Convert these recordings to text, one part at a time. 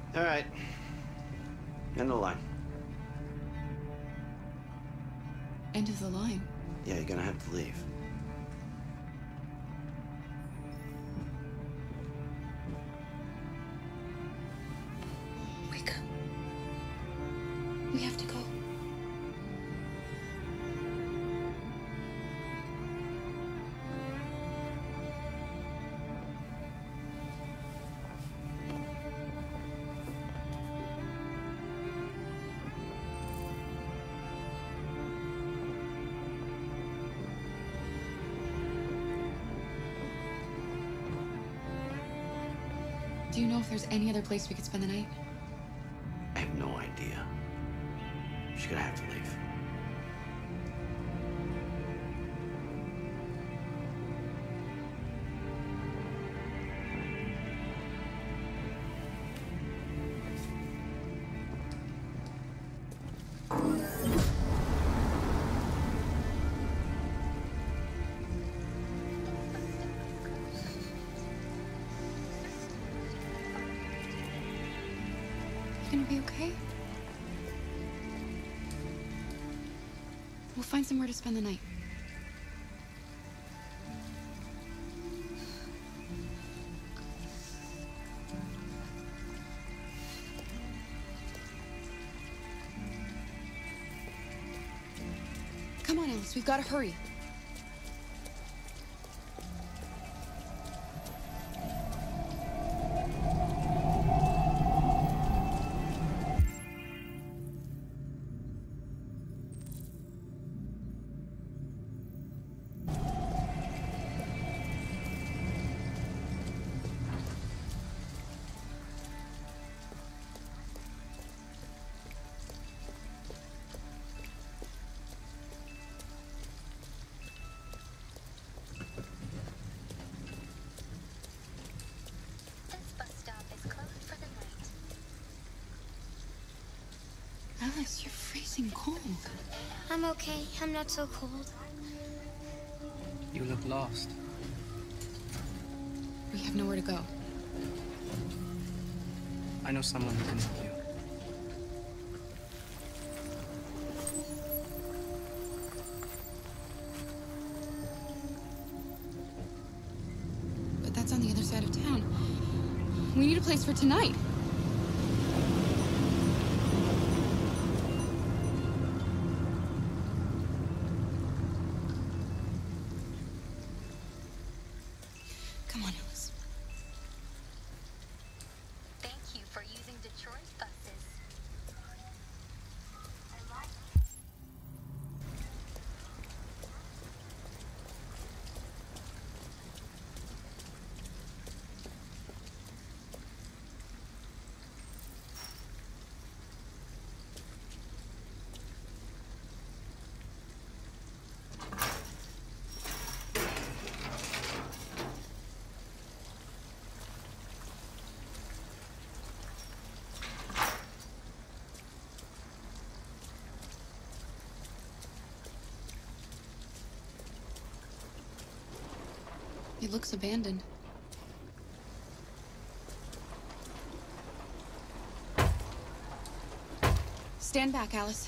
All right. End of the line. End of the line? Yeah, you're gonna have to leave. Wake up. We have to go. Do you know if there's any other place we could spend the night? I have no idea. She's gonna have to leave. You gonna be okay? We'll find somewhere to spend the night. Come on, Alice, we've gotta hurry. Alice, you're freezing cold. I'm okay. I'm not so cold. You look lost. We have nowhere to go. I know someone who can help you. But that's on the other side of town. We need a place for tonight. Come on, Alice. Thank you for using Detroit buses. It looks abandoned. Stand back, Alice.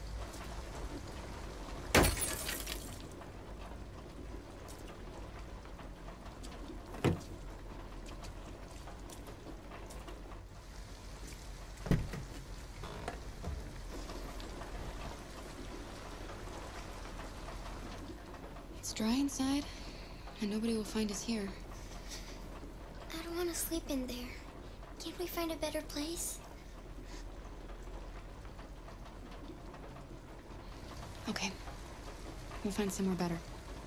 It's dry inside, and nobody will find us here. I don't want to sleep in there. Can't we find a better place? Okay. We'll find somewhere better.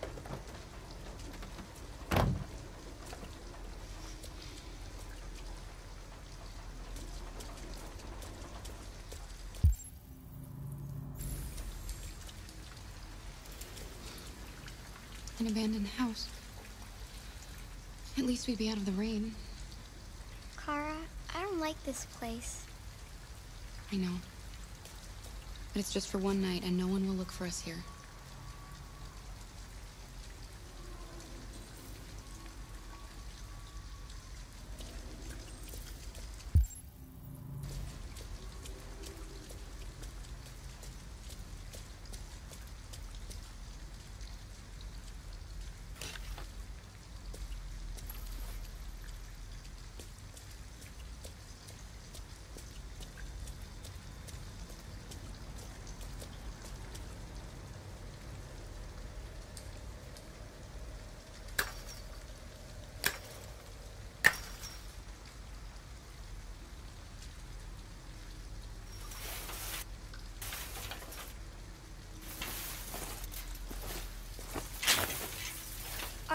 An abandoned house. At least we'd be out of the rain. Kara, I don't like this place. I know. But it's just for one night, and no one will look for us here.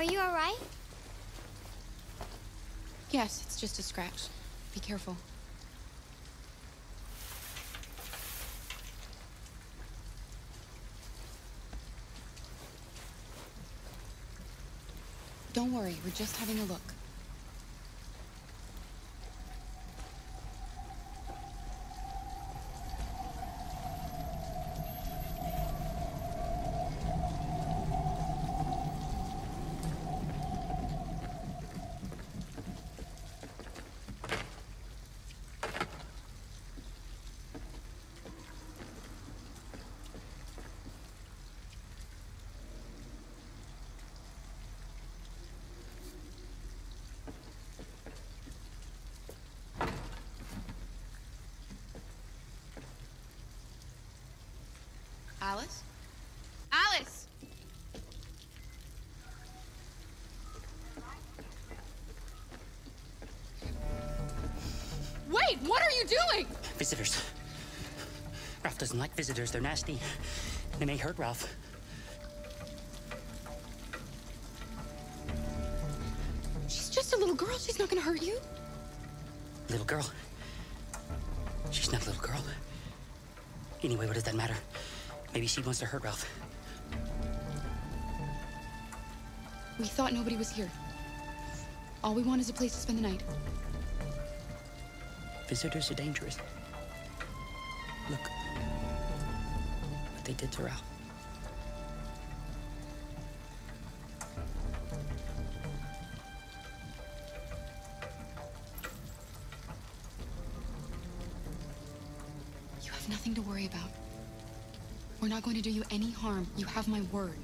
Are you all right? Yes, it's just a scratch. Be careful. Don't worry, we're just having a look. Alice? Alice! Wait, what are you doing? Visitors. Ralph doesn't like visitors. They're nasty. They may hurt Ralph. She's just a little girl. She's not gonna hurt you. Little girl. She's not a little girl. Anyway, what does that matter? Maybe she wants to hurt Ralph. We thought nobody was here. All we want is a place to spend the night. Visitors are dangerous. Look what they did to Ralph. You have nothing to worry about. We're not going to do you any harm. You have my word.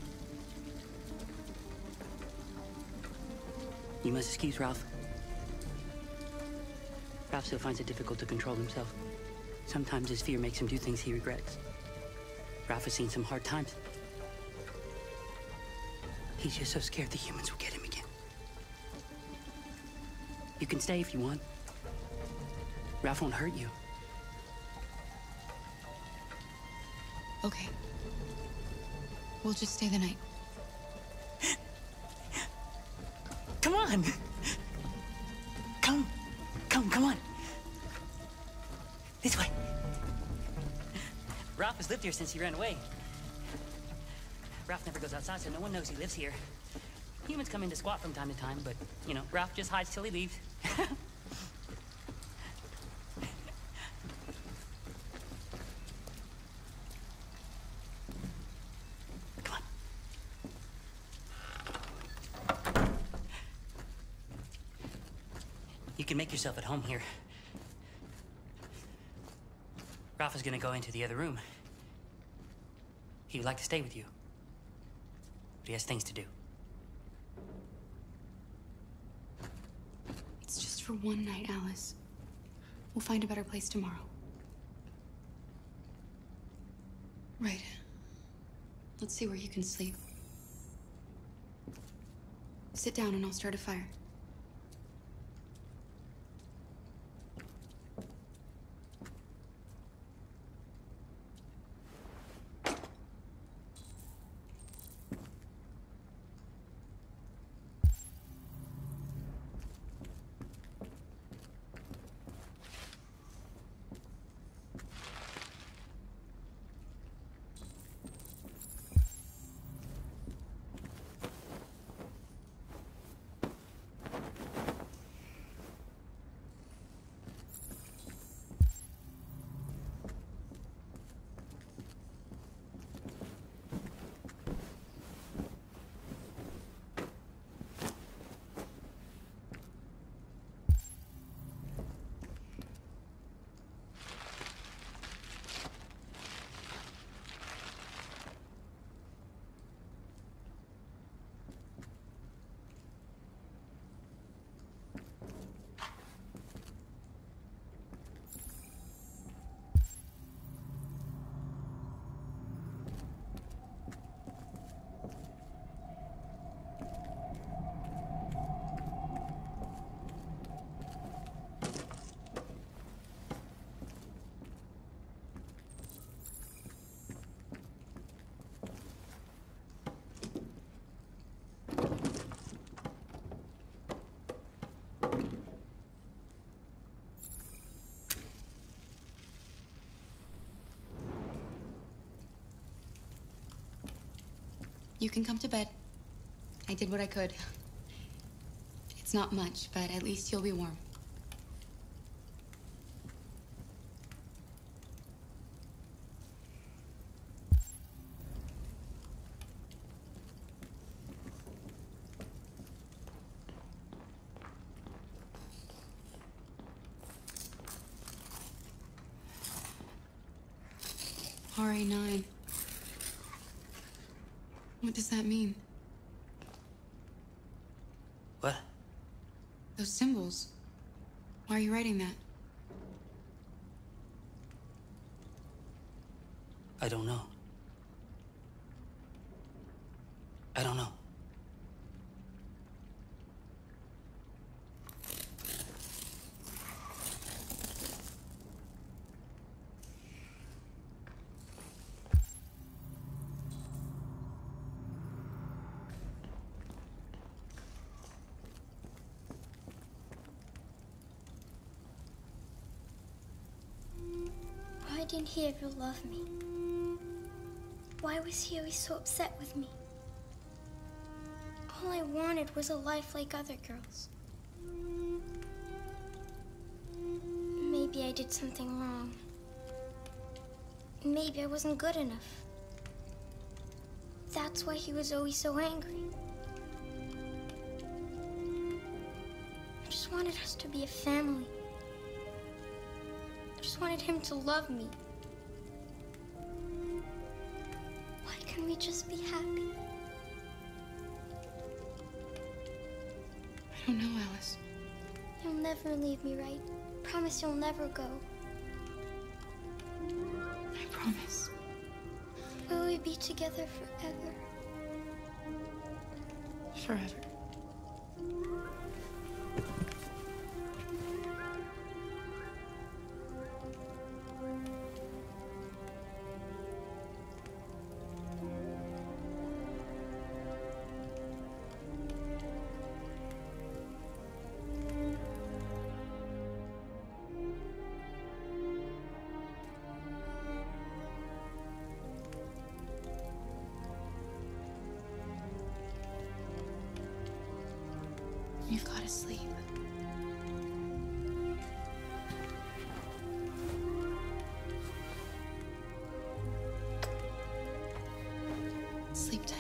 You must excuse Ralph. Ralph still finds it difficult to control himself. Sometimes his fear makes him do things he regrets. Ralph has seen some hard times. He's just so scared the humans will get him again. You can stay if you want. Ralph won't hurt you. Okay. We'll just stay the night. Come on! Come on! This way. Ralph has lived here since he ran away. Ralph never goes outside, so no one knows he lives here. Humans come in to squat from time to time, but, you know, Ralph just hides till he leaves. Come on. You can make yourself at home here. Ralph is gonna go into the other room. He would like to stay with you, but he has things to do. It's just for one night, Alice. We'll find a better place tomorrow. Right. Let's see where you can sleep. Sit down and I'll start a fire. You can come to bed. I did what I could. It's not much, but at least you'll be warm. RA9. What does that mean? What? Those symbols. Why are you writing that? I don't know. I don't know. Why didn't he ever love me? Why was he always so upset with me? All I wanted was a life like other girls. Maybe I did something wrong. Maybe I wasn't good enough. That's why he was always so angry. I just wanted us to be a family. I just wanted him to love me. Why can't we just be happy? I don't know, Alice. You'll never leave me, right? Promise you'll never go. I promise. Will we be together forever? Forever. You've got to sleep. Sleep tight.